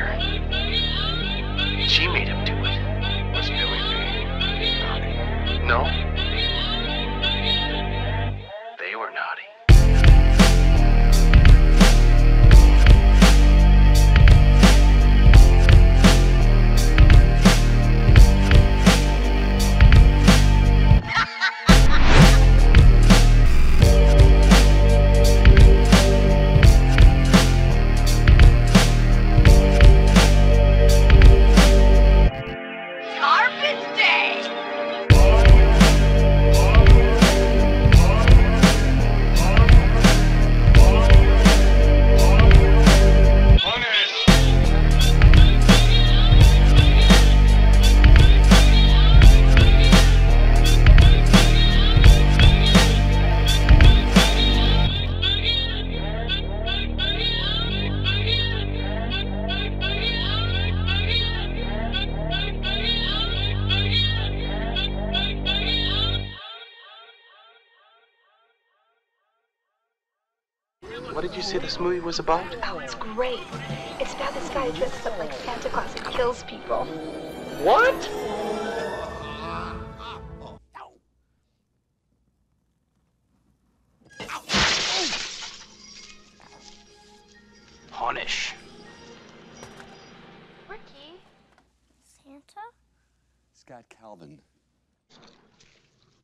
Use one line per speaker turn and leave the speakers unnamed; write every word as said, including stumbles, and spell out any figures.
She made him do it.
Was Billy being naughty?
No. They were naughty. What did you say this movie was about?
Oh, it's great. It's about this guy who dresses up like Santa Claus and kills people.
What? Punish.
Ricky?
Santa?
Scott Calvin.